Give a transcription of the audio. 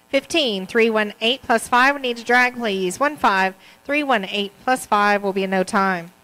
15, 318 plus 5. We need to drag, please. 15, 318 plus 5 will be in no time.